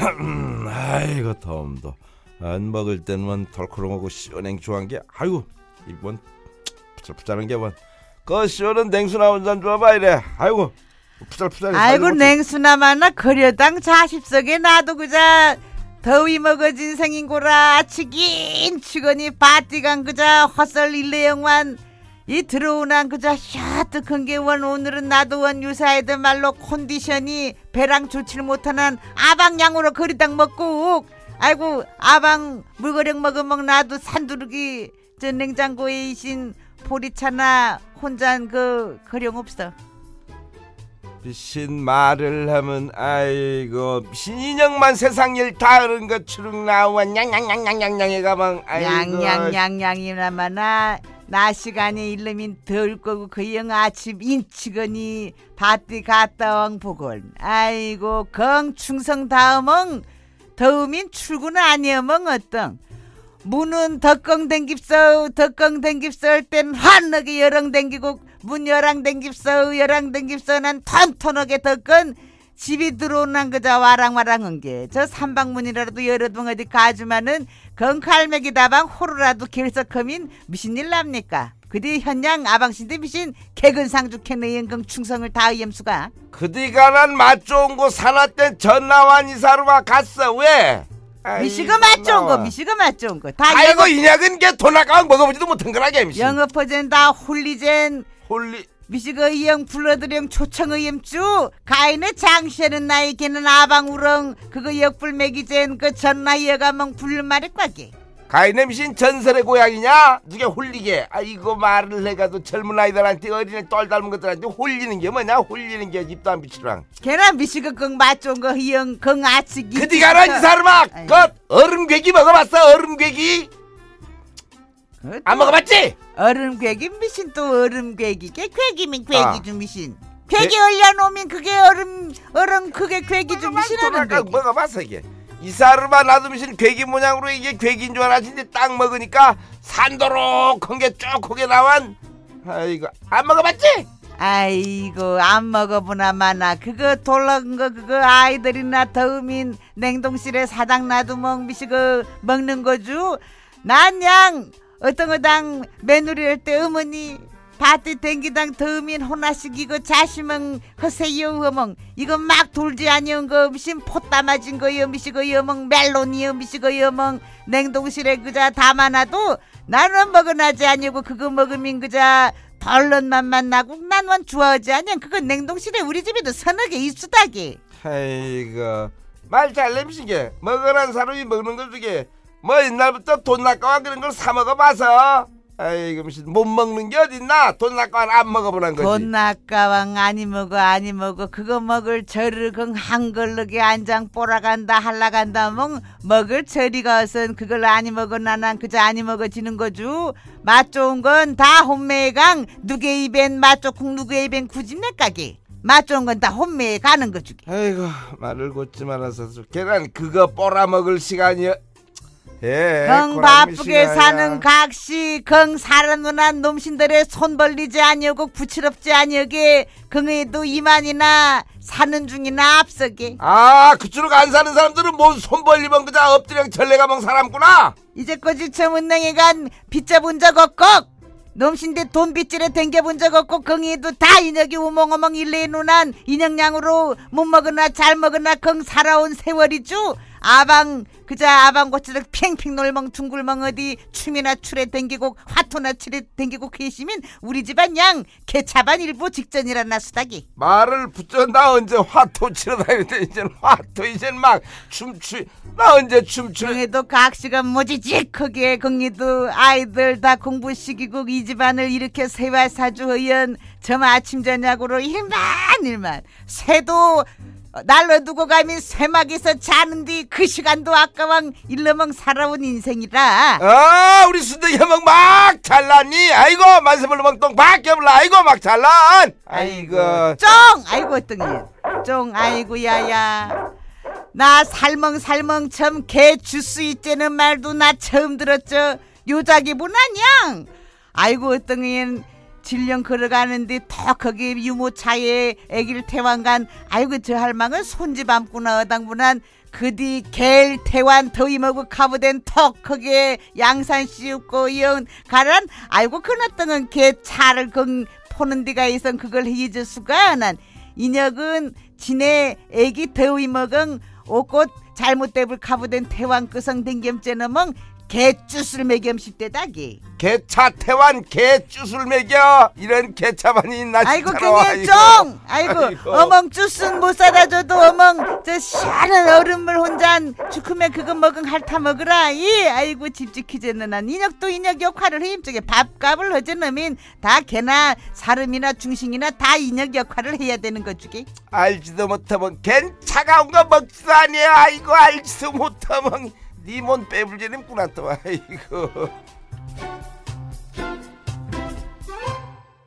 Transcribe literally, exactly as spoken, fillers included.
아이고 덤도 안 먹을 때는 덜커렁하고 시원냉추한 게 아이고 이번 푸잘푸잘한 게뭔 그 시원한 냉수나 한잔 줘봐 이래. 아이고 푸잘푸잘. 아이고 냉수나마나 거려당 자십석에 나도 그자 더위 먹어진 생인고라 치긴 치거니 바띠간 그자 헛설 일레영만 이 들어오난 그자 샤뜩한 게 원 오늘은 나도 원 유사애들 말로 컨디션이 배랑 좋지를 못하는 아방양으로 거리당 먹고 아이고 아방 물거력 먹으면 나도 산두르기 저 냉장고에 이신 보리차나 혼잔 그 거령 없어. 미신 말을 하면 아이고 미신 인형만 세상 일 다 그런 거 추룩 나와 냥냥냥냥냥냥해 가방 냥냥냥냥이나마나 나 시간에 일름인 덜 거고 그 영 아침 인치거니 밭디 갔다 왕 보건 아이고 경 충성 다음은 더우민 출근 아니어멍 어떤 문은 덕경 댕깁서 덕경 댕깁서 할 땐 환하게 여랑 댕기고 문 여랑 댕깁서 여랑 댕깁서 난 턴턴하게 덕건 집이 들어오는 그자 와랑와랑한 게 저 삼방문이라도 열어둔 어디 가주마는 건칼맥이 다방 호루라도 결석하면 무슨 일 납니까? 그뒤 현양 아방신데 미신 개근상죽했네 연경 충성을 다의염수가 그뒤가 난 맛 좋은 거 사놨던 전나완 이사로와 갔어. 왜? 미시가 맛 좋은 거 미시가 맛 좋은 거 다 아이고 영업... 이약은 게 돈 아까운 먹어보지도 못한 거라게 미시 영업허젠 다 홀리젠 홀리 미시가 이영 불러드령 초청의염주 가인의 장시하는 나이 걔는 아방우렁 그거 역불매기젠 그 전나 여가멍 불말이 꽉게 가인의 미신 전설의 고향이냐? 누게 홀리게 아이고 말을 해가도 젊은 아이들한테 어린애 똘 닮은 것들한테 홀리는 게 뭐냐? 홀리는 게 입도 안 비치랑 걔는 미시가 그 맛 좋은 거 이영 그 아치기 그디가라 이 사람아 그 얼음괴기 먹어봤어? 얼음괴기? 안 먹어봤지? 얼음괴기 미신 또 얼음괴기 걔 괴기면 괴기 좀 미신 괴기 얼려놓으면 그게 얼음 얼음 그게 괴기 좀 미신하는 괴기 먹어봤어 이게 이 사람아 나도 미신 괴기 모양으로 이게 괴기인 줄 알았지 근데 딱 먹으니까 산도록한 게 쭉 크게 나완 아이고 안 먹어봤지? 아이고 안 먹어보나마나 그거 돌아간 거 그거 아이들이나 더우면 냉동실에 사당 놔두면 미시 그 먹는 거죠 난 양 어떤 거당 며느리 할 때 어머니 밭에 댕기당 더우면 하나씩 이거 자시멍 허세요 어멍 이거 막 돌지 아니온 거 미신 포따 맞은 거요 미시고 여멍 멜론이요 미시고 여멍 냉동실에 그자 담아놔도 나는 먹어나지 아니고 그거 먹으면 그자 덜런 맛만 나고 난원 좋아하지 아니야 그거 냉동실에 우리 집에도 서너 개 있수다게 아이고 말 잘내 미시게 먹으란 사람이 먹는 거 중에 뭐 옛날부터 돈 낚아와 그런 걸 사 먹어봐서 아이고 무슨 못 먹는 게 어딨나 돈 낚아와 안 먹어보란 거지 돈 낚아와 아니 먹어 아니 먹어 그거 먹을 저를 그 한걸르게 안장 보라간다 할라간다 멍 먹을 저리가 어선 그걸 아니 먹어 나난 그저 아니 먹어지는 거죠 맛 좋은 건 다 혼매의 강 누게 입엔 맛 좋고 누게 입엔 구집내 가게 맛 좋은 건 다 혼매에 가는 거 주게 아이고 말을 곧지 말아서 계란 그거 뽀라 먹을 시간이야 예, 경 바쁘게 사는 각시 경 살아누난 놈신들의 손 벌리지 아니오고 부치럽지 아니오게 경에도 이만이나 사는 중이나 앞서게 아 그쪽으로 안 사는 사람들은 뭔 손 벌리면 그자 엎드려 전래가멍 사람구나 이제까지 저 은행에 간 빚져본 적 없고 놈신데 돈 빚질에 댕겨본 적 없고 경에도 다 인혁이 우멍우멍 일레에 누난 인형량으로 못 먹으나 잘 먹으나 경 살아온 세월이죠 아방 그자 아방 고치듯 팽팽 놀멍 둥글멍 어디 춤이나 출에 댕기고 화토나 출에 댕기고 계시면 우리 집안 양 개차반 일부 직전이란나 수다기 말을 붙여 나 언제 화토 치러 다니는데 이젠 화토 이젠 막 춤추 나 언제 춤추 그래도 각시가 모지직하게 거기도 아이들 다 공부시키고 이 집안을 이렇게 세와사주 의연 점 아침 저녁으로 일만 일만 새도 날려두고 가면 쇠막에서 자는데 그 시간도 아까왕 일러멍 살아온 인생이라 아 우리 순덕이형 막 잘났니 아이고 만세불러멍 똥 박혀불라 아이고 막 잘난 아이고 쫑 아이고 똥이 쫑 아이고 야야 나 살멍살멍 참 개 주스 있자는 말도 나 처음 들었죠 요자기분 아냥 아이고 어떤 질령 걸어가는데 턱 거기 유모차에 애기를 태wan간 아이고 저 할망은 손집 안구나 어당분한 그뒤 겔 태완 더위 먹고 가부된 턱 크게 양산 씌우고 이은 가란 알고 그나땅은 개 차를 건 포는 데가 있어 그걸 해줄 수가 난 인혁은 지네 애기 더위 먹은 옷꽃 잘못되불 가부된 태완 끄성 댕겸째는 멍 개쭈술 매겸 십대다기 개차 태완 개쭈술 매겨 이런 개차반이 있나 아이고 진짜로. 그냥 아이고, 아이고 아이고. 어멍 쭈순 못 살아줘도 어멍 저 시원한 얼음물 혼잔 주크면 그거 먹은 핥아 먹으라 이 아이고 집 지키지는 난 인혁도 인혁 역할을 해 임쪽에 밥값을 허전하면 다 개나 사람이나 중식이나 다 인혁 역할을 해야 되는 거주기 알지도 못하면 걘 차가운 거 먹지도 아니야. 아이고 알지도 못하면 니 몸 빼불지는 꾸나 또 아이고.